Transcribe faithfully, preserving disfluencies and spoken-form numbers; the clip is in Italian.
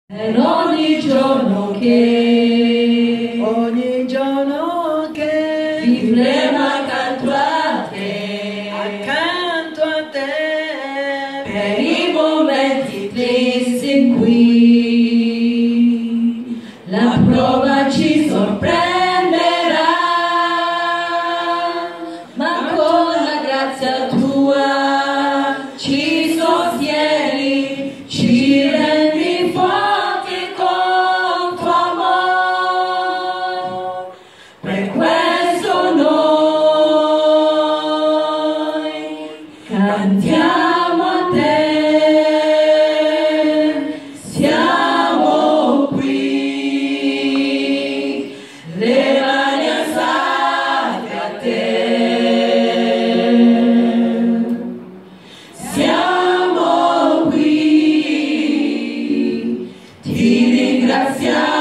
E ogni giorno che, ogni giorno che vivremo accanto a te, accanto a te, per i momenti tristi qui, la prova ci sorprenderà, ma con la grazia tua ci sostieni, ci rendi forti con tuo amor. Per questo noi cantiamo a te, siamo qui, le mani alzate a te. Siamo qui, ti ringraziamo.